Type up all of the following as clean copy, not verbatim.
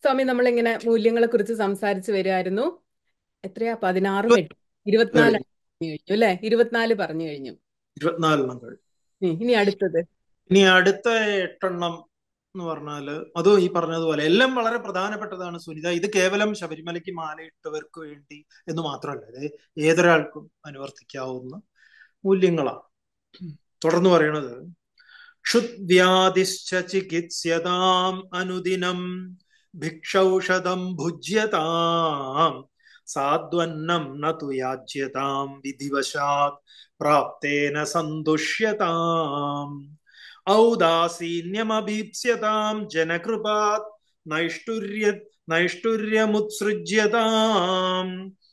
സ്വാമി, നമ്മളിങ്ങനെ മൂല്യങ്ങളെ കുറിച്ച് സംസാരിച്ചു വരികയായിരുന്നു. എത്രയാ? 16ഉം 8 കഴിഞ്ഞു. 24 പറഞ്ഞു കഴിഞ്ഞു അല്ലെ? 24 പറഞ്ഞു കഴിഞ്ഞു. 24 കഴിഞ്ഞു. ഇനി അടുത്തത്. ഇനി അടുത്ത 8 എന്ന് പറഞ്ഞാല് അതും ഈ പറഞ്ഞതുപോലെ എല്ലാം വളരെ പ്രധാനപ്പെട്ടതാണ് സുനിത. ഇത് കേവലം ശബരിമലയ്ക്ക് മാലയിട്ടവർക്ക് വേണ്ടി എന്ന് മാത്രമല്ല, ഇത് ഏതൊരാൾക്കും അനുവർത്തിക്കാവുന്ന മൂല്യങ്ങളാണ്. തുടർന്ന് പറയണത്, ക്ഷുദ്വ്യാധിശ്ച ചികിത്സ്യതാം അനുദിനം ഭിക്ഷൗഷധം ഭുജ്യതാം സാദ്വന്നം ന തു യാജ്യതാം വിധിവശാത് പ്രാപ്തേന സന്തുഷ്യതാം ഔദാസീന്യമഭീപ്സ്യതാം ജനകൃപാത് നൈഷ്ഠുര്യമുത്സൃജ്യതാം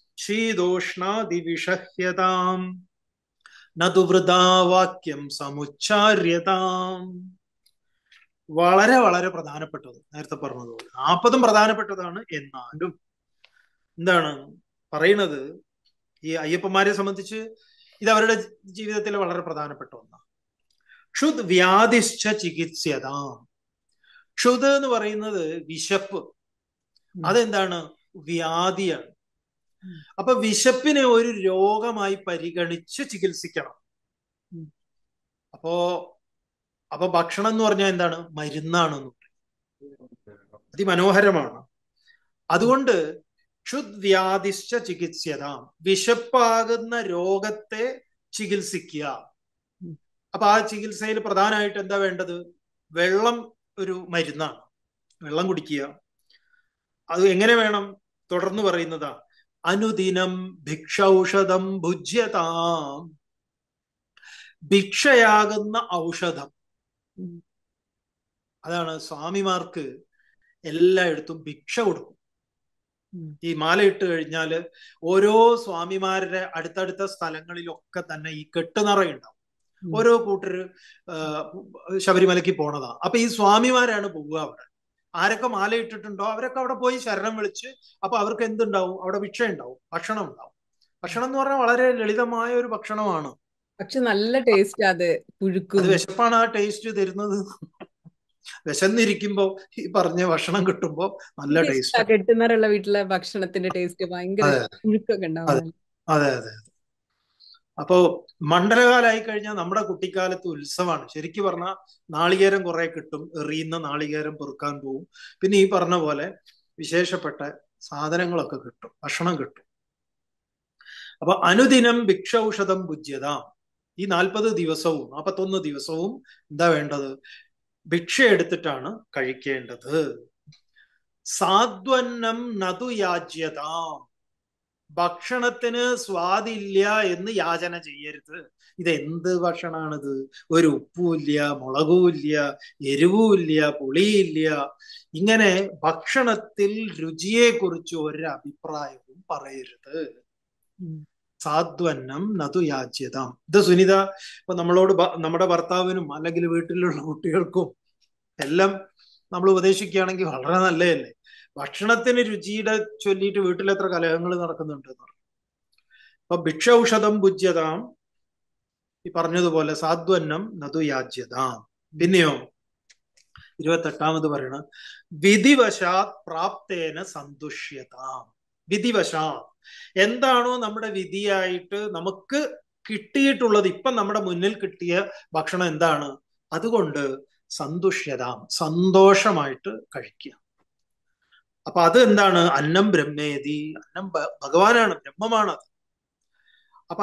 ശീതോഷ്ണാദിവിഷഹ്യതാം നതു വൃഥാ വാക്യം സമുച്ചാര്യതാം. വളരെ വളരെ പ്രധാനപ്പെട്ടത്, നേരത്തെ പറഞ്ഞതുപോലെ 40 പ്രധാനപ്പെട്ടതാണ്. എന്നാലും എന്താണ് പറയുന്നത്, ഈ അയ്യപ്പന്മാരെ സംബന്ധിച്ച് ഇത് അവരുടെ ജീവിതത്തിൽ വളരെ പ്രധാനപ്പെട്ട ഒന്നാണ്. ക്ഷുത് വ്യാധിശ്ച ചികിത്സ്യതാം. ക്ഷുത് എന്ന് പറയുന്നത് വിശപ്പ്. അതെന്താണ്? വ്യാധിയാണ്. അപ്പൊ വിശപ്പിനെ ഒരു രോഗമായി പരിഗണിച്ച് ചികിത്സിക്കണം. അപ്പോ അപ്പൊ ഭക്ഷണം എന്ന് പറഞ്ഞാൽ എന്താണ്? മരുന്നാണെന്ന്. അതിമനോഹരമാണ്. അതുകൊണ്ട് ക്ഷുദ്വ്യാധിശ്ച ചികിത്സ്യതാം, വിശപ്പാകുന്ന രോഗത്തെ ചികിത്സിക്കുക. അപ്പൊ ആ ചികിത്സയിൽ പ്രധാനമായിട്ട് എന്താ വേണ്ടത്? വെള്ളം ഒരു മരുന്നാണ്. വെള്ളം കുടിക്കുക. അത് എങ്ങനെ വേണം? തുടർന്ന് പറയുന്നതാ, അനുദിനം ഭിക്ഷൌഷധം ഭുജ്യതാം. ഭിക്ഷയാകുന്ന ഔഷധം. അതാണ് സ്വാമിമാർക്ക് എല്ലായിടത്തും ഭിക്ഷ കൊടുക്കും. ഈ മാലയിട്ട് കഴിഞ്ഞാല് ഓരോ സ്വാമിമാരുടെ അടുത്തടുത്ത സ്ഥലങ്ങളിലൊക്കെ തന്നെ ഈ കെട്ടുനിറയുണ്ടാവും. ഓരോ കൂട്ടര് ശബരിമലയ്ക്ക് പോണതാ. അപ്പൊ ഈ സ്വാമിമാരാണ് പോവുക അവിടെ. ആരൊക്കെ മാല ഇട്ടിട്ടുണ്ടോ അവരൊക്കെ അവിടെ പോയി ശരണം വിളിച്ച്, അപ്പൊ അവർക്ക് എന്തുണ്ടാവും? അവിടെ ഭിക്ഷ ഉണ്ടാവും, ഭക്ഷണം ഉണ്ടാവും. ഭക്ഷണം എന്ന് പറഞ്ഞാൽ വളരെ ലളിതമായ ഒരു ഭക്ഷണമാണ്. പക്ഷെ നല്ല ടേസ്റ്റ് അത്. അത് പുഴുക്കും വിശപ്പാണ് ആ ടേസ്റ്റ് തരുന്നത്. വിശന്നിരിക്കുമ്പോ ഈ പറഞ്ഞ ഭക്ഷണം കിട്ടുമ്പോ നല്ല എനിക്ക് ഇഷ്ടാ. ടേസ്റ്റാണ്. കെട്ടുന്നറുള്ള വീട്ടിലെ ഭക്ഷണത്തിന്റെ ടേസ്റ്റ് ഭയങ്കര അതെ പുഴുക്കൊക്കെ ഉണ്ടാവും അതെ നല്ല. അതെ അതെ. അപ്പോ മണ്ഡലകാലമായി കഴിഞ്ഞാൽ നമ്മുടെ കുട്ടിക്കാലത്ത് ഉത്സവമാണ്. ശരിക്കും പറഞ്ഞാൽ നാളികേരം കുറെ കിട്ടും, എറിയുന്ന നാളികേരം പെറുക്കാൻ പോവും. പിന്നെ ഈ പറഞ്ഞ പോലെ വിശേഷപ്പെട്ട സാധനങ്ങളൊക്കെ കിട്ടും, ഭക്ഷണം കിട്ടും. അപ്പൊ അനുദിനം ഭിക്ഷൌഷധം ഭുജ്യത. ഈ 41 ദിവസവും എന്താ വേണ്ടത്? ഭിക്ഷ എടുത്തിട്ടാണ് കഴിക്കേണ്ടത്. സാദ്വന്നം നതു യാജ്യതാം. ഭക്ഷണത്തിന് സ്വാദില്ല എന്ന് യാചന ചെയ്യരുത്. ഇത് എന്ത് ഭക്ഷണമാണിത്? ഒരു ഉപ്പുമില്ല, മുളകുമില്ല, എരിവുമില്ല, പുളിയില്ല. ഇങ്ങനെ ഭക്ഷണത്തിൽ രുചിയെ കുറിച്ച് ഒരു അഭിപ്രായവും പറയരുത്. സാദ്വന്നം നതു യാജ്യതാം. ഇത് സുനിത, ഇപ്പൊ നമ്മളോട് നമ്മുടെ ഭർത്താവിനും അല്ലെങ്കിൽ വീട്ടിലുള്ള കുട്ടികൾക്കും എല്ലാം നമ്മൾ ഉപദേശിക്കുകയാണെങ്കിൽ വളരെ നല്ലതല്ലേ? ഭക്ഷണത്തിന് രുചിയുടെ ചൊല്ലിയിട്ട് വീട്ടിൽ എത്ര കലഹങ്ങൾ നടക്കുന്നുണ്ട് എന്ന് പറഞ്ഞു. അപ്പൊ ഭിക്ഷൌഷധം ഭുജ്യതാം, ഈ പറഞ്ഞതുപോലെ സാദ്വന്നം നതു യാജ്യതാം. പിന്നെയോ 28 പറയണ, വിധിവശാത് പ്രാപ്തേന സന്തുഷ്യതാം. വിധിവശാത്, എന്താണോ നമ്മുടെ വിധിയായിട്ട് നമുക്ക് കിട്ടിയിട്ടുള്ളത്, ഇപ്പം നമ്മുടെ മുന്നിൽ കിട്ടിയ ഭക്ഷണം എന്താണ്, അതുകൊണ്ട് സന്തുഷ്യതാം, സന്തോഷമായിട്ട് കഴിക്കുക. അപ്പൊ അത് എന്താണ്? അന്നം ബ്രഹ്മേതി. അന്നം ഭഗവാനാണ്, ബ്രഹ്മമാണ് അത്. അപ്പൊ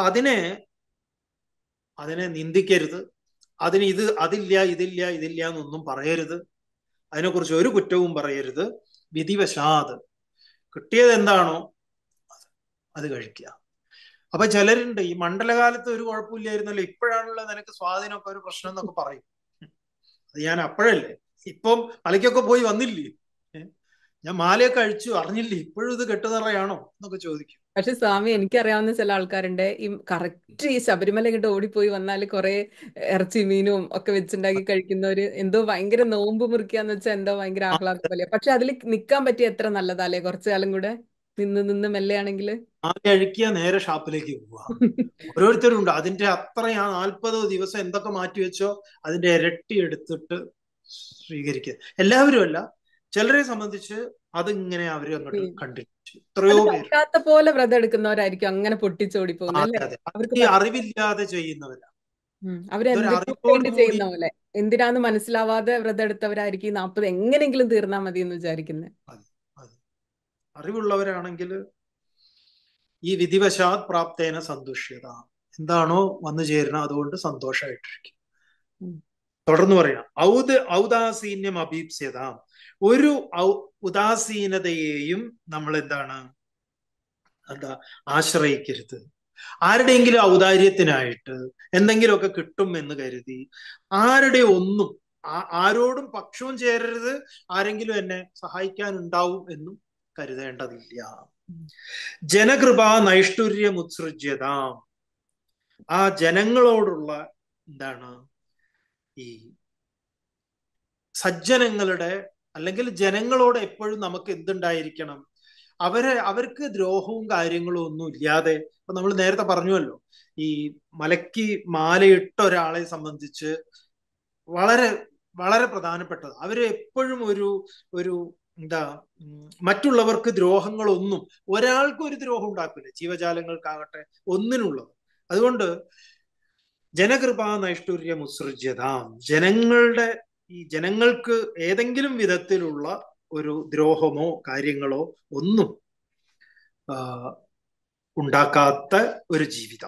അതിനെ നിന്ദിക്കരുത്. അതിന് അതില്ല, ഇതില്ല, ഇതില്ല എന്നൊന്നും പറയരുത്. അതിനെക്കുറിച്ച് ഒരു കുറ്റവും പറയരുത്. വിധിവശാത് കിട്ടിയത് എന്താണോ അത് കഴിക്കുക. അപ്പൊ ചിലരുണ്ട്, ഈ മണ്ഡലകാലത്ത് ഒരു കുഴപ്പമില്ലായിരുന്നല്ലോ, ഇപ്പോഴാണല്ലോ നിനക്ക് സ്വാധീനമൊക്കെ ഒരു പ്രശ്നം എന്നൊക്കെ പറയും. അത് ഞാൻ അപ്പോഴല്ലേ, ഇപ്പം മലയ്ക്കൊക്കെ പോയി വന്നില്ലേ, ഞാൻ മാലയൊക്കെ അഴിച്ചു അറിഞ്ഞില്ലേ, ഇപ്പോഴും ഇത് കെട്ടുനിറയാണോ എന്നൊക്കെ ചോദിക്കും. പക്ഷെ സ്വാമി, എനിക്കറിയാവുന്ന ചില ആൾക്കാരുണ്ട്, ഈ കറക്റ്റ് ഈ ശബരിമല ഇങ്ങോട്ട് ഓടിപ്പോയി വന്നാൽ കുറെ ഇറച്ചി മീനും ഒക്കെ വെച്ചുണ്ടാക്കി കഴിക്കുന്നവര്, എന്തോ ഭയങ്കര നോമ്പ് മുറിക്കാന്ന് വെച്ചാൽ എന്തോ ഭയങ്കര ആഹ്ലാദം പോലെ. പക്ഷെ അതിൽ നിക്കാൻ പറ്റിയ എത്ര നല്ലതാലേ, കുറച്ചു കാലം കൂടെ നിന്ന് നിന്ന് മെല്ലെയാണെങ്കിൽ. മാല അഴിക്കുക, നേരെ ഷാപ്പിലേക്ക് പോവുക. ഓരോരുത്തരും ഉണ്ട് അതിന്റെ അത്രയും. ആ 40 ദിവസം എന്തൊക്കെ മാറ്റി വെച്ചോ അതിന്റെ ഇരട്ടി എടുത്തിട്ട് സ്വീകരിക്കുക. എല്ലാവരും അല്ല, ചിലരെ സംബന്ധിച്ച് അതിങ്ങനെ അവര് അങ്ങോട്ട് ഉം. കണ്ടിന്യൂ അത് എത്രയോ പേര്. പറ്റാത്ത പോലെ വ്രതം എടുക്കുന്നവരായിരിക്കും അങ്ങനെ പൊട്ടിച്ചോടി പോകുന്നത് അതെ അല്ലേ? അതെ, അവർക്ക് ഈ പറ്റ അറിവില്ലാതെ ചെയ്യുന്നവരാ. ഇതൊരു അവരെന്തൊക്കെയോ അറിവോട് വേണ്ടി കൂടി, ചെയ്യുന്ന പോലെ എന്തിനാന്ന് മനസ്സിലാവാതെ വ്രതം എടുത്തവരായിരിക്കും ഈ 40 എങ്ങനെയെങ്കിലും തീർന്നാ മതി എന്ന് വിചാരിക്കുന്നത്. അതെ അതെ, അറിവുള്ളവരാണെങ്കിൽ ഈ വിധിവശാത് പ്രാപ്തേന സന്തുഷ്യത, എന്താണോ വന്നു ചേരുന്നത് അതുകൊണ്ട് സന്തോഷമായിട്ടിരിക്കും. ഉം. തുടർന്ന് പറയാം, ഔദാസീന്യം അഭീപ്സ്യത, ഒരു ഉദാസീനതയെയും നമ്മൾ എന്താണ് എന്താ ആശ്രയിക്കരുത്. ആരുടെയെങ്കിലും ഔദാര്യത്തിനായിട്ട് എന്തെങ്കിലുമൊക്കെ കിട്ടും എന്ന് കരുതി ആരുടെ ഒന്നും ആരോടും പക്ഷവും ചേരരുത്. ആരെങ്കിലും എന്നെ സഹായിക്കാനുണ്ടാവും എന്നും കരുതേണ്ടതില്ല. ജനകൃപ നൈഷ്ഠുര്യമുത്സൃജ്യത, ആ ജനങ്ങളോടുള്ള എന്താണ് ഈ സജ്ജനങ്ങളുടെ അല്ലെങ്കിൽ ജനങ്ങളോട് എപ്പോഴും നമുക്ക് എന്തുണ്ടായിരിക്കണം, അവർക്ക് ദ്രോഹവും കാര്യങ്ങളും ഒന്നും ഇല്ലാതെ. ഇപ്പൊ നമ്മൾ നേരത്തെ പറഞ്ഞുവല്ലോ, ഈ മലയ്ക്ക് മാലയിട്ട ഒരാളെ സംബന്ധിച്ച് വളരെ വളരെ പ്രധാനപ്പെട്ടത്, അവര് എപ്പോഴും ഒരു ഒരു എന്താ മറ്റുള്ളവർക്ക് ദ്രോഹങ്ങളൊന്നും, ഒരാൾക്കും ഒരു ദ്രോഹം ഉണ്ടാക്കില്ല, ജീവജാലങ്ങൾക്കാകട്ടെ ഒന്നിനുള്ളത്. അതുകൊണ്ട് ജനകൃപാ നൈഷ്ഠുര്യം ഉത്സൃജ്യത, ജനങ്ങളുടെ ഈ ജനങ്ങൾക്ക് ഏതെങ്കിലും വിധത്തിലുള്ള ഒരു ദ്രോഹമോ കാര്യങ്ങളോ ഒന്നും ഉണ്ടാക്കാത്ത ഒരു ജീവിതം.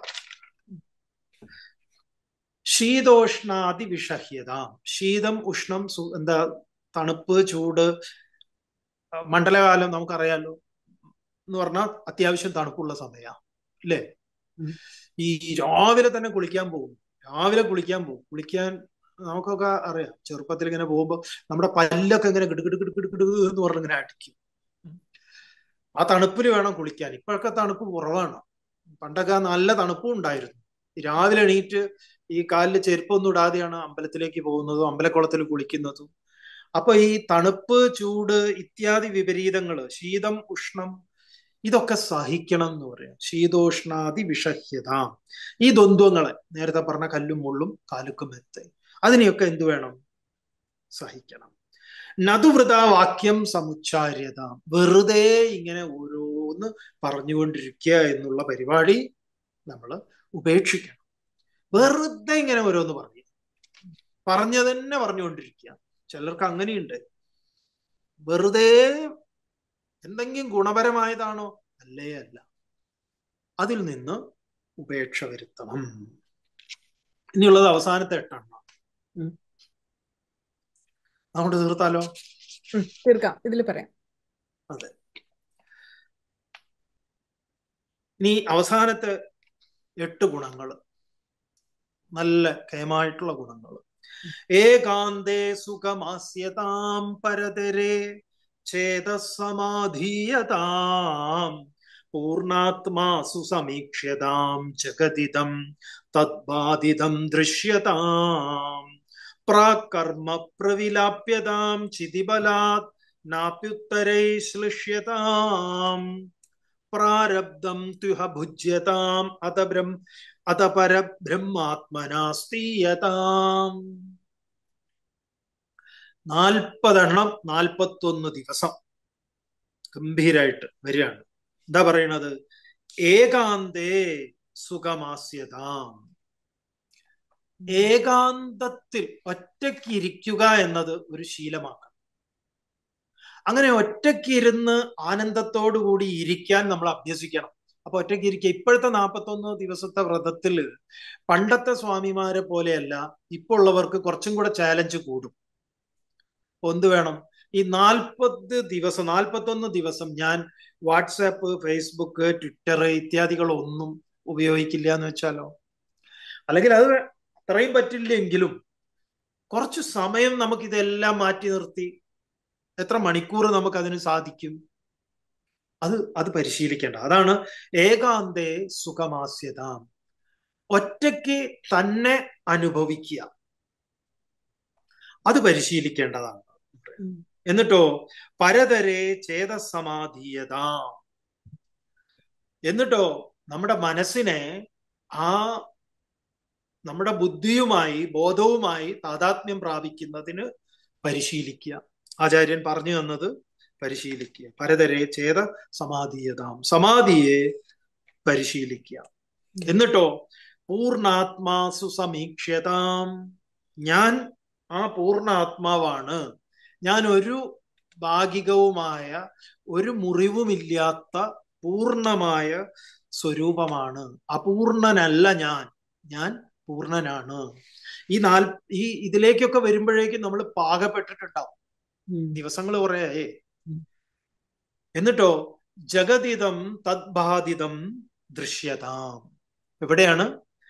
ശീതോഷ്ണാതി വിഷഹ്യത, ശീതം ഉഷ്ണം എന്താ തണുപ്പ് ചൂട്. മണ്ഡലകാലം നമുക്കറിയാലോ എന്ന് പറഞ്ഞാൽ അത്യാവശ്യം തണുപ്പുള്ള സമയമാണ് അല്ലേ. ഈ രാവിലെ തന്നെ കുളിക്കാൻ പോകും, കുളിക്കാൻ നമുക്കൊക്കെ അറിയാം, ചെറുപ്പത്തിൽ ഇങ്ങനെ പോകുമ്പോ നമ്മുടെ പല്ലൊക്കെ ഇങ്ങനെ കിടുകിടുകിടുകിടുകിടു എന്ന് പറഞ്ഞ് ഇങ്ങനെ അടിക്കും. ആ തണുപ്പിൽ വേണം കുളിക്കാൻ. ഇപ്പോഴൊക്കെ തണുപ്പ് കുറവാണ്, പണ്ടൊക്കെ നല്ല തണുപ്പും ഉണ്ടായിരുന്നു. രാവിലെ എണീറ്റ് ഈ കാലിൽ ചെരുപ്പൊന്നും ഇടാതെയാണ് അമ്പലത്തിലേക്ക് പോകുന്നതും അമ്പലക്കുളത്തിൽ കുളിക്കുന്നതും. അപ്പൊ ഈ തണുപ്പ് ചൂട് ഇത്യാദി വിപരീതങ്ങള്, ശീതം ഉഷ്ണം, ഇതൊക്കെ സഹിക്കണം എന്ന് പറയാം. ശീതോഷ്ണാതി വിഷഹ്യത, ഈ ദ്വന്ദ്വങ്ങളെ നേരത്തെ പറഞ്ഞ കല്ലും മുള്ളും കാലുക്കും മെത്ത, അതിനെയൊക്കെ എന്തു വേണം, സഹിക്കണം. നതുവൃത വാക്യം സമുച്ചാര്യത, വെറുതെ ഇങ്ങനെ ഓരോന്ന് പറഞ്ഞുകൊണ്ടിരിക്കുക എന്നുള്ള പരിപാടി നമ്മൾ ഉപേക്ഷിക്കണം. വെറുതെ ഇങ്ങനെ ഓരോന്ന് പറഞ്ഞു തന്നെ പറഞ്ഞുകൊണ്ടിരിക്കുക. ചിലർക്ക് അങ്ങനെയുണ്ട്, വെറുതെ എന്തെങ്കിലും ഗുണപരമായതാണോ, അല്ലേ അല്ല, അതിൽ നിന്ന് ഉപേക്ഷ വരുത്തണം. ഇനിയുള്ളത് അവസാനത്തെ 8 അങ്ങോട്ട് തീർത്താലോ? തീർക്കാം, ഇതിൽ പറയാം. അതെ, ഇനി അവസാനത്തെ 8 ഗുണങ്ങൾ, നല്ല കേമായിട്ടുള്ള ഗുണങ്ങൾ. ഏകാന്തേ സുഖമാസ്യതാം പരതരേ ചേതസമാധീയതാം പൂർണാത്മാസു സമീക്ഷ്യതാം ജഗതിദം തദ്ബാധിതം ദൃശ്യതാം പ്രാകർമ്മ പ്രവിലാപ്യതാം ചിതിബലാത് നാപ്യുത്തരൈ ശ്ലിഷ്യതാം പ്രാരബ്ധം ത്യുഹ ഭുജ്യതാം അത പരബ്രഹ്മാത്മനാസ്തീയതാം. 40 41 ദിവസം ഗംഭീരായിട്ട് വരികയാണ്. എന്താ പറയണത്? ഏകാന്തേ സുഖമാസ്യതാം, ഏകാന്തത്തിൽ ഒറ്റയ്ക്കിരിക്കുക എന്നത് ഒരു ശീലമാക്കണം. അങ്ങനെ ഒറ്റയ്ക്കിരുന്ന് ആനന്ദത്തോടു കൂടി ഇരിക്കാൻ നമ്മൾ അഭ്യസിക്കണം. അപ്പൊ ഒറ്റയ്ക്കിരിക്കുക, ഇപ്പോഴത്തെ 41 ദിവസത്തെ വ്രതത്തിൽ പണ്ടത്തെ സ്വാമിമാരെ പോലെയല്ല, ഇപ്പൊ ഉള്ളവർക്ക് കുറച്ചും കൂടെ ചാലഞ്ച് കൂടും. എന്ത് വേണം, ഈ 41 ദിവസം ഞാൻ വാട്സാപ്പ്, ഫേസ്ബുക്ക്, ട്വിറ്റർ ഇത്യാദികളൊന്നും ഉപയോഗിക്കില്ല എന്ന് വെച്ചാലോ, അല്ലെങ്കിൽ അത് അത്രയും പറ്റില്ലെങ്കിലും കുറച്ചു സമയം നമുക്ക് ഇതെല്ലാം മാറ്റി നിർത്തി എത്ര മണിക്കൂർ നമുക്ക് അതിന് സാധിക്കും, അത് പരിശീലിക്കേണ്ട. അതാണ് ഏകാന്തേ സുഖമാസ്യത, ഒറ്റയ്ക്ക് തന്നെ അനുഭവിക്കുക, അത് പരിശീലിക്കേണ്ടതാണ്. എന്നിട്ടോ പരതരെ ചേതസമാധീയത, എന്നിട്ടോ നമ്മുടെ മനസ്സിനെ ആ നമ്മുടെ ബുദ്ധിയുമായി ബോധവുമായി താതാത്മ്യം പ്രാപിക്കുന്നതിന് പരിശീലിക്കുക. ആചാര്യൻ പറഞ്ഞു തന്നത് പരിശീലിക്കുക. പരതരെ ചേത സമാധീയതാം, സമാധിയെ പരിശീലിക്കുക. എന്നിട്ടോ പൂർണ്ണാത്മാസു സമീക്ഷ്യതാം, ഞാൻ ആ പൂർണ്ണ ആത്മാവാണ്, ഞാൻ ഒരു ഭാഗികവുമായ ഒരു മുറിവുമില്ലാത്ത പൂർണ്ണമായ സ്വരൂപമാണ്. അപൂർണനല്ല ഞാൻ, ഞാൻ പൂർണ്ണനാണ്. ഈ ഇതിലേക്കൊക്കെ വരുമ്പോഴേക്കും നമ്മൾ പാകപ്പെട്ടിട്ടുണ്ടാവും. ദിവസങ്ങൾ കുറേയായേ. എന്നിട്ടോ ജഗതിതം തദ്ബാധിതം ദൃശ്യതാം, എവിടെയാണ്?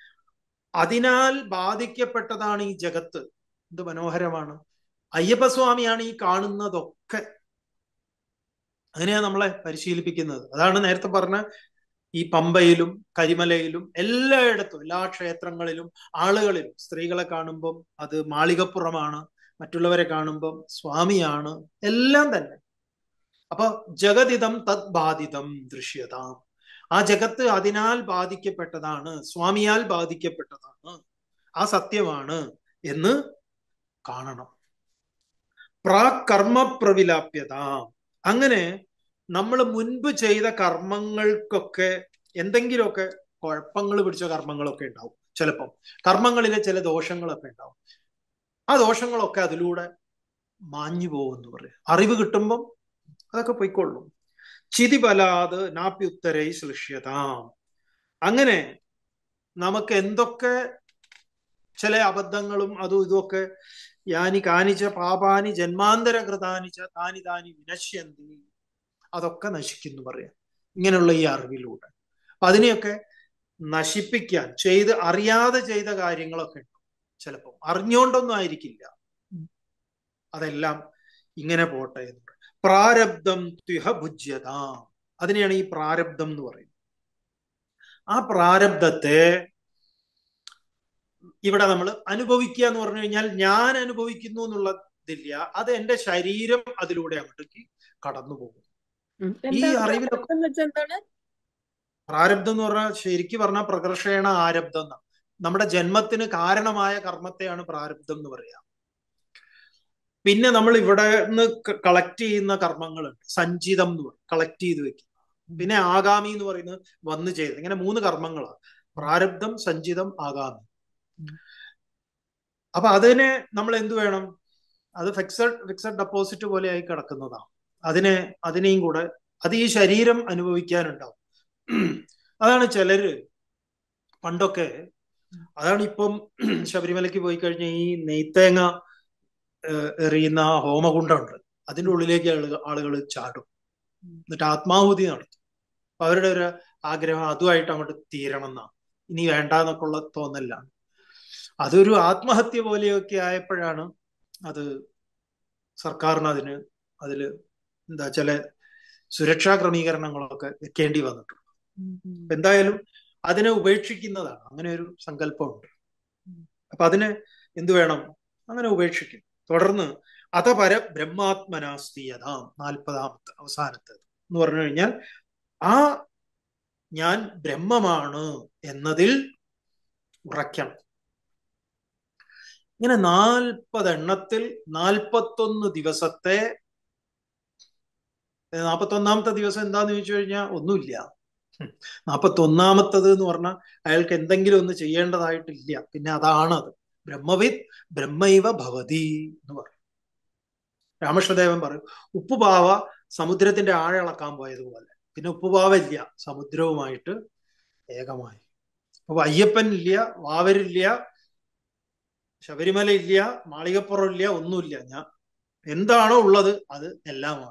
അതിനാൽ ബാധിക്കപ്പെട്ടതാണ് ഈ ജഗത്ത്. എന്ത് മനോഹരമാണ്! അയ്യപ്പസ്വാമിയാണ് ഈ കാണുന്നതൊക്കെ. അങ്ങനെയാണ് നമ്മളെ പരിശീലിപ്പിക്കുന്നത്. അതാണ് നേരത്തെ പറഞ്ഞ ഈ പമ്പയിലും കരിമലയിലും എല്ലായിടത്തും, എല്ലാ ക്ഷേത്രങ്ങളിലും ആളുകളിലും സ്ത്രീകളെ കാണുമ്പം അത് മാളികപ്പുറമാണ്, മറ്റുള്ളവരെ കാണുമ്പം സ്വാമിയാണ്, എല്ലാം തന്നെ. അപ്പൊ ജഗതിതം തദ്ബാധിതം ദൃശ്യതാം, ആ ജഗത്ത് അതിനാൽ ബാധിക്കപ്പെട്ടതാണ്, സ്വാമിയാൽ ബാധിക്കപ്പെട്ടതാണ്, ആ സത്യമാണ് എന്ന് കാണണം. പ്രാകർമ്മ പ്രവിലാപ്യത, അങ്ങനെ നമ്മൾ മുൻപ് ചെയ്ത കർമ്മങ്ങൾക്കൊക്കെ എന്തെങ്കിലുമൊക്കെ കുഴപ്പങ്ങൾ പിടിച്ച കർമ്മങ്ങളൊക്കെ ഉണ്ടാവും. ചിലപ്പം കർമ്മങ്ങളിലെ ചില ദോഷങ്ങളൊക്കെ ഉണ്ടാവും. ആ ദോഷങ്ങളൊക്കെ അതിലൂടെ മാഞ്ഞു പോകുമെന്ന് പറയാം. അറിവ് കിട്ടുമ്പം അതൊക്കെ പൊയ്ക്കൊള്ളും. ചിതിബലാത് നാപ്യുത്തരൈ ശ്ലിഷ്യതാം, അങ്ങനെ നമുക്ക് എന്തൊക്കെ ചില അബദ്ധങ്ങളും അതും ഇതുമൊക്കെ, യാനി കാനിച്ച പാപാനി ജന്മാന്തരകൃതാനിച്ച താനി താനി വിനശ്യന്തി, അതൊക്കെ നശിക്കുന്നു പറയാം ഇങ്ങനെയുള്ള ഈ അറിവിലൂടെ. അപ്പൊ അതിനെയൊക്കെ നശിപ്പിക്കാൻ അറിയാതെ ചെയ്ത കാര്യങ്ങളൊക്കെ ഉണ്ട്. ചിലപ്പോൾ അറിഞ്ഞുകൊണ്ടൊന്നും ആയിരിക്കില്ല. അതെല്ലാം ഇങ്ങനെ പോട്ടെ എന്ന് പറയും. പ്രാരബ്ധം ത്വിഹ ഭുജ്യത, അതിനെയാണ് ഈ പ്രാരബ്ധം എന്ന് പറയുന്നത്. ആ പ്രാരബ്ധത്തെ ഇവിടെ നമ്മൾ അനുഭവിക്കുക എന്ന് പറഞ്ഞു കഴിഞ്ഞാൽ ഞാൻ അനുഭവിക്കുന്നു എന്നുള്ളതില്ല, അത് എന്റെ ശരീരം അതിലൂടെ അങ്ങോട്ടേക്ക് കടന്നു പോകും. ഈ അറിവിലൊക്കെ പ്രാരബ്ധം എന്ന് പറഞ്ഞാൽ ശരിക്കും പറഞ്ഞാൽ പ്രകർഷേണ ആരബ്ധം എന്നാണ്. നമ്മുടെ ജന്മത്തിന് കാരണമായ കർമ്മത്തെയാണ് പ്രാരബ്ധം എന്ന് പറയാം. പിന്നെ നമ്മൾ ഇവിടെ നിന്ന് കളക്ട് ചെയ്യുന്ന കർമ്മങ്ങളുണ്ട്, സഞ്ചിതം എന്ന് പറയും, കളക്ട് ചെയ്ത് വെക്കും. പിന്നെ ആഗാമി എന്ന് പറയുന്നത് വന്നു ചെയ്ത്, ഇങ്ങനെ 3 കർമ്മങ്ങളാണ്: പ്രാരബ്ധം, സഞ്ചിതം, ആഗാമി. അപ്പൊ അതിനെ നമ്മൾ എന്ത് വേണം? അത് ഫിക്സഡ് ഡെപ്പോസിറ്റ് പോലെ ആയി കിടക്കുന്നതാണ്. അതിനെയും കൂടെ അത് ഈ ശരീരം അനുഭവിക്കാനുണ്ടാവും. അതാണ് ചിലര് പണ്ടൊക്കെ, അതാണ് ഇപ്പം ശബരിമലയ്ക്ക് പോയി കഴിഞ്ഞ ഈ നെയ്ത്തേങ്ങ എറിയുന്ന ഹോമകുണ്ടമുണ്ട്, അതിൻ്റെ ഉള്ളിലേക്ക് ആളുകൾ ചാടും, എന്നിട്ട് ആത്മാഹുതി നടത്തും. അപ്പൊ അവരുടെ ഒരു ആഗ്രഹം അതുമായിട്ട് അങ്ങോട്ട് തീരണം എന്നാണ്, ഇനി വേണ്ടെന്നൊക്കെ ഉള്ള തോന്നലാണ്. അതൊരു ആത്മഹത്യ പോലെയൊക്കെ ആയപ്പോഴാണ് അത് സർക്കാരിന് അതില് ചില സുരക്ഷാ ക്രമീകരണങ്ങളൊക്കെ വെക്കേണ്ടി വന്നിട്ടുണ്ട്. എന്തായാലും അതിനെ ഉപേക്ഷിക്കുന്നതാണ്, അങ്ങനെ ഒരു സങ്കല്പമുണ്ട്. അപ്പൊ അതിനെ എന്തു വേണം? അങ്ങനെ ഉപേക്ഷിക്കും. തുടർന്ന് അതപര ബ്രഹ്മാത്മനാസ്തീയതാം, 40ാമത്തെ അവസാനത്തേത് എന്ന് പറഞ്ഞു കഴിഞ്ഞാൽ ആ ഞാൻ ബ്രഹ്മമാണ് എന്നതിൽ ഉറയ്ക്കണം. ഇങ്ങനെ 40 എണ്ണത്തിൽ 41 ദിവസത്തെ 41ാമത്തെ ദിവസം എന്താന്ന് ചോദിച്ചു കഴിഞ്ഞാൽ ഒന്നുമില്ല. 41ാമത്തത് എന്ന് പറഞ്ഞാൽ അയാൾക്ക് എന്തെങ്കിലും ഒന്ന് ചെയ്യേണ്ടതായിട്ടില്ല. പിന്നെ അതാണത്. ബ്രഹ്മവിത് ബ്രഹ്മൈവ ഭവതി എന്ന് പറയും. രാമകൃഷ്ണദേവൻ പറയും, ഉപ്പുപാവ സമുദ്രത്തിന്റെ ആഴം അളക്കാൻ പോയതുപോലെ പിന്നെ ഉപ്പുപാവ ഇല്ല, സമുദ്രവുമായിട്ട് ഏകമായി. അപ്പൊ അയ്യപ്പൻ ഇല്ല, വാവരില്ല, ശബരിമല ഇല്ല, മാളികപ്പുറം ഇല്ല, ഒന്നുമില്ല. ഞാൻ എന്താണോ ഉള്ളത് അത് എല്ലാമാണ്.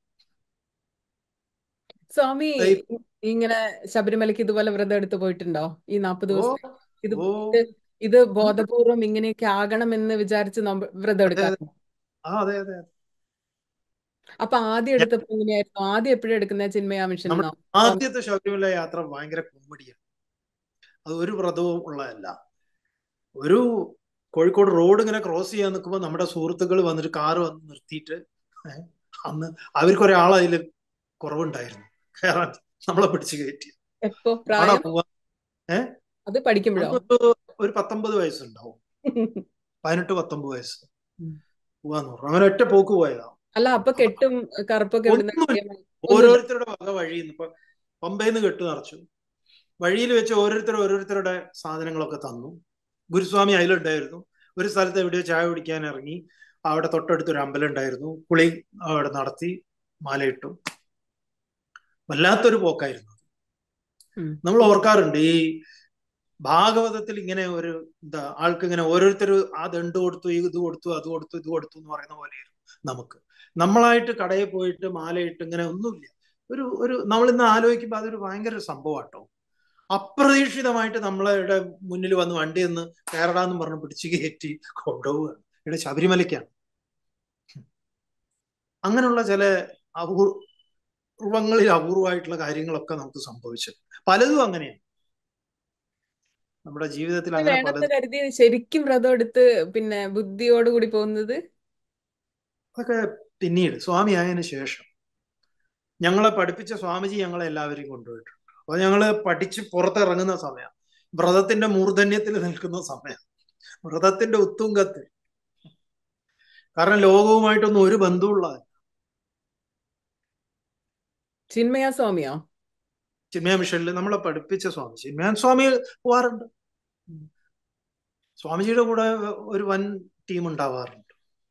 സ്വാമി ഇങ്ങനെ ശബരിമലയ്ക്ക് ഇതുപോലെ വ്രതം എടുത്ത് പോയിട്ടുണ്ടോ ഈ 40 ദിവസം? ഇത് ബോധപൂർവം ഇങ്ങനെയൊക്കെ ആകണമെന്ന് വിചാരിച്ച് വ്രതം എടുക്കാറുണ്ടോ? അതെ അതെ. അപ്പൊ ആദ്യം എടുത്തപ്പോ എങ്ങനെയായിരുന്നു? ആദ്യം എപ്പോഴും എടുക്കുന്ന ചിന്മയാ മിഷൻ? ആദ്യത്തെ ശബരിമല യാത്ര ഭയങ്കര കോമഡിയാണ്. അത് ഒരു വ്രതവും ഉള്ളതല്ല. ഒരു കോഴിക്കോട് റോഡ് ഇങ്ങനെ ക്രോസ് ചെയ്യാൻ നിൽക്കുമ്പോൾ നമ്മുടെ സുഹൃത്തുക്കൾ വന്നിട്ട് കാറ് വന്ന് നിർത്തിയിട്ട്, അന്ന് അവർക്കൊരാൾ അതിൽ കുറവുണ്ടായിരുന്നു, കയറാൻ നമ്മളെ പിടിച്ചു കയറ്റി. അത് പഠിക്കുമ്പോഴോ? ഒരു 19 വയസ്സുണ്ടാവും, 18-19 വയസ്സ്. പോവാന്ന് പറഞ്ഞു. അങ്ങനെ ഒറ്റ പോക്ക് പോയതാ. അല്ല അപ്പൊ അപ്പൊ കെട്ടും കറുപ്പൊക്കെ എവിടുന്ന ഒന്നുമില്ല. കിട്ടിയ? ഒന്നുമില്ല. ഓരോരുത്തരുടെ വക വഴിയിൽ ഇപ്പൊ പമ്പയിൽ നിന്ന് കെട്ട് നിറച്ചു. വഴിയിൽ വെച്ച് ഓരോരുത്തരുടെ സാധനങ്ങളൊക്കെ തന്നു. ഗുരുസ്വാമി അതിലുണ്ടായിരുന്നു. ഒരു സ്ഥലത്ത് എവിടെയോ ചായ കുടിക്കാൻ ഇറങ്ങി. അവിടെ തൊട്ടടുത്തൊരു അമ്പലം ഉണ്ടായിരുന്നു. കുളി അവിടെ നടത്തി, മാലയിട്ടു. വല്ലാത്തൊരു പോക്കായിരുന്നു. ഉം. നമ്മൾ ഓർക്കാറുണ്ട് ഈ ഭാഗവതത്തിൽ ഇങ്ങനെ ഒരു എന്താ ആൾക്ക് ഇങ്ങനെ ഓരോരുത്തർ ആ ദണ്ട് കൊടുത്തു, ഇത് കൊടുത്തു, അത് കൊടുത്തു, ഇത് കൊടുത്തു എന്ന് പറയുന്ന പോലെയായിരുന്നു നമുക്ക്. നമ്മളായിട്ട് കടയിൽ പോയിട്ട് മാലയിട്ട് ഇങ്ങനെ ഒന്നുമില്ല. ഒരു ഒരു നമ്മൾ ഇന്ന് ആലോചിക്കുമ്പോൾ അതൊരു ഭയങ്കര ഒരു സംഭവമാട്ടോ. അപ്രതീക്ഷിതമായിട്ട് നമ്മളുടെ മുന്നിൽ വന്ന് വണ്ടി നിന്ന് കയറടാന്ന് പറഞ്ഞ് പിടിച്ചു കയറ്റി കൊണ്ടുപോവുകയാണ്. ഇവിടെ ശബരിമലയ്ക്കാണ്. അങ്ങനെയുള്ള ചില അപൂർവങ്ങളിൽ അപൂർവമായിട്ടുള്ള കാര്യങ്ങളൊക്കെ നമുക്ക് സംഭവിച്ചത്. പലതും അങ്ങനെയാണ് നമ്മുടെ ജീവിതത്തിൽ. അങ്ങനെ വേണമെന്ന് പലതും. കരുതി ശരിക്കും വ്രതം എടുത്ത് പിന്നെ ബുദ്ധിയോടുകൂടി പോകുന്നത്? അതൊക്കെ പിന്നീട് സ്വാമി ആയതിനു ശേഷം ഞങ്ങളെ പഠിപ്പിച്ച സ്വാമിജി ഞങ്ങളെ എല്ലാവരെയും കൊണ്ടുപോയിട്ടുണ്ട്. അപ്പൊ ഞങ്ങള് പഠിച്ച് പുറത്തിറങ്ങുന്ന സമയം, വ്രതത്തിന്റെ മൂർധന്യത്തിൽ നിൽക്കുന്ന സമയം, വ്രതത്തിന്റെ ഉത്തുംഗത്തിൽ. കാരണം ലോകവുമായിട്ടൊന്നും ഒരു ബന്ധമുള്ള ചിന്മയ സ്വാമിയോ? ചിന്മയ മിഷനിൽ നമ്മളെ പഠിപ്പിച്ച സ്വാമി ചിന്മയ സ്വാമി പോവാറുണ്ട്. സ്വാമിജിയുടെ കൂടെ ഒരു വൻ ടീം ഉണ്ടാവാറുണ്ട്.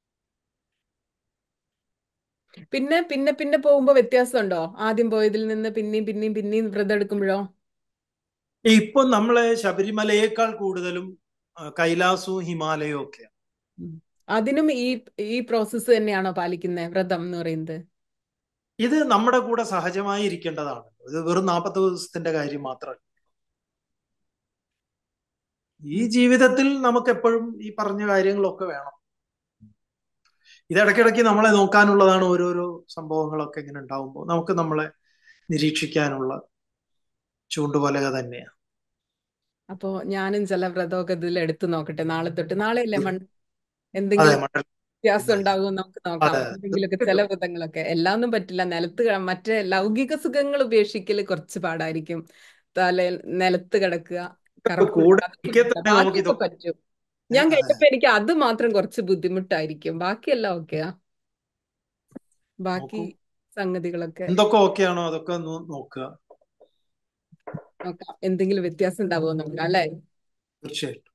പിന്നെ പിന്നെ പിന്നെ പോകുമ്പോ വ്യത്യാസമുണ്ടോ ആദ്യം പോയതിൽ നിന്ന് പിന്നെയും പിന്നെയും പിന്നെയും വ്രതം എടുക്കുമ്പോഴോ? ഇപ്പൊ നമ്മളെ ശബരിമലയേക്കാൾ കൂടുതലും കൈലാസവും ഹിമാലയവും ഒക്കെ. ഉം. അതിനും ഈ പ്രോസസ്സ് തന്നെയാണോ പാലിക്കുന്നത് വ്രതം എന്ന് പറയുന്നത്? ഇത് നമ്മുടെ കൂടെ സഹജമായി ഇരിക്കേണ്ടതാണ്. ഇത് വെറും 40 ദിവസത്തിന്റെ കാര്യം മാത്രമല്ല. ഈ ഉം. ജീവിതത്തിൽ നമുക്ക് എപ്പോഴും ഈ പറഞ്ഞ കാര്യങ്ങളൊക്കെ വേണം. ഇത് ഇടയ്ക്കിടയ്ക്ക് നമ്മളെ നോക്കാനുള്ളതാണ്. ഓരോരോ സംഭവങ്ങളൊക്കെ ഇങ്ങനെ ഉണ്ടാവുമ്പോൾ നമുക്ക് നമ്മളെ നിരീക്ഷിക്കാനുള്ള ചൂണ്ടുപലക തന്നെയാണ്. അപ്പോ ഞാനും ചില വ്രതമൊക്കെ ഇതിൽ എടുത്തു നോക്കട്ടെ നാളെ തൊട്ട്. നാളെയല്ലേ അതെ, എന്തെങ്കിലും മണ്ഡലം. വ്യത്യാസം ഉണ്ടാകുമോ നമുക്ക് നോക്കാം. അതെ, എന്തെങ്കിലുമൊക്കെ ചില തീർച്ചയായിട്ടും. വ്രതങ്ങളൊക്കെ എല്ലാം ഒന്നും പറ്റില്ല. മറ്റേ ലൗകിക സുഖങ്ങൾ ഉപേക്ഷിക്കൽ കുറച്ച് പാടായിരിക്കും. തലയിൽ നിലത്ത് കിടക്കുക, ഇതൊക്കെ കറപ്പുള്ള കൂടെ അതൊക്കെ ഇരിക്കെ പറ്റില്ല. തന്നെ നമുക്ക് ബാക്കിയൊക്കെ ഇതൊക്കെ. പറ്റും. ഞാൻ അതെ, കേട്ടപ്പോ എനിക്ക് അത് മാത്രം കുറച്ച് ബുദ്ധിമുട്ടായിരിക്കും. ബാക്കിയെല്ലാം ഓക്കെയാ. ബാക്കി നോക്കൂ. സംഗതികളൊക്കെ എന്തൊക്കെ ഓക്കെയാണോ അതൊക്കെ ഒന്ന് നോക്കുക. നോക്കാം. എന്തെങ്കിലും വ്യത്യാസം ഉണ്ടാവുമോ നോക്കാം അല്ലെ? തീർച്ചയായിട്ടും.